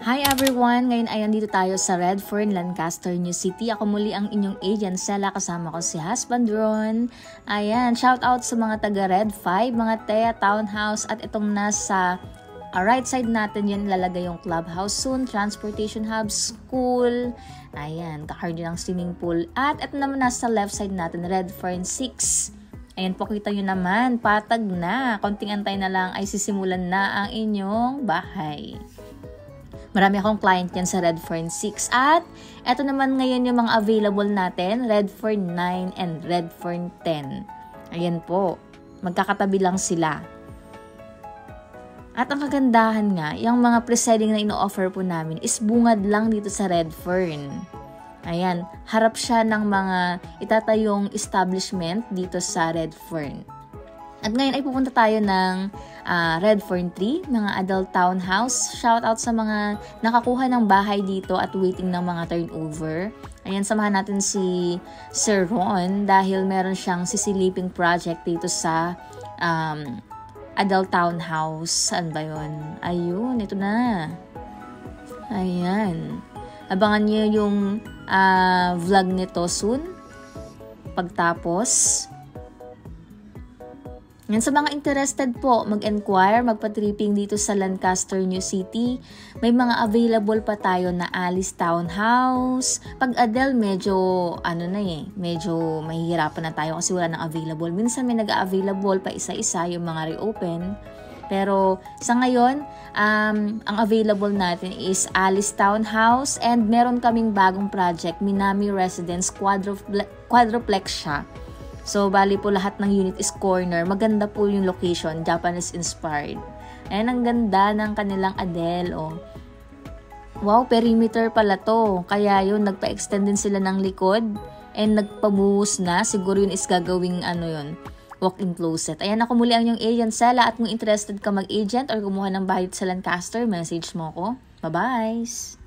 Hi everyone! Ngayon ay andito tayo sa Redfern, Lancaster, New City. Ako muli ang inyong agent, Sela. Kasama ko si Husband Ron. Ayan, shout out sa mga taga Red 5, mga Thea Townhouse. At itong nasa right side natin yan, lalagay yung clubhouse soon, transportation hub, school. Ayan, kakardyo ng swimming pool. At ito naman nasa left side natin, Redfern 6. Ayan po, kita nyo naman, patag na. Konting antay na lang ay sisimulan na ang inyong bahay. Marami akong client yan sa Redfern 6. At eto naman ngayon yung mga available natin, Redfern 9 and Redfern 10. Ayan po, magkakatabi lang sila. At ang kagandahan nga, yung mga pre-selling na ino-offer po namin is bungad lang dito sa Redfern. Ayan, harap siya ng mga itatayong establishment dito sa Redfern. At ngayon ay pupunta tayo ng Redfern 3, mga adult townhouse. Shout out sa mga nakakuha ng bahay dito at waiting ng mga turnover. Ayan, samahan natin si Sir Ron dahil meron siyang sisiliping project dito sa adult townhouse. Saan ba yun? Ayun, ito na. Ayan. Abangan niyo yung vlog nito soon. Pagtapos. Yan, sa mga interested po, mag-enquire, magpa-tripping dito sa Lancaster, New City. May mga available pa tayo na Alice Townhouse. Pag Adele, medyo, medyo mahihirapan na tayo kasi wala nang available. Minsan may nag-available pa isa-isa yung mga reopen. Pero sa ngayon, ang available natin is Alice Townhouse and meron kaming bagong project, Minami Residence, quadruplex siya. So, bali po lahat ng unit is corner. Maganda po yung location, Japanese inspired. Ayan, ang ganda ng kanilang Adele, oh. Wow, perimeter pala to. Kaya yun, nagpa-extend din sila ng likod and nagpabuhos na. Siguro yun is gagawing walk-in closet. Ayan, ako muli ang yung agent, Sela. At kung interested ka mag-agent or kumuha ng bahay sa Lancaster, message mo ko. Bye-bye!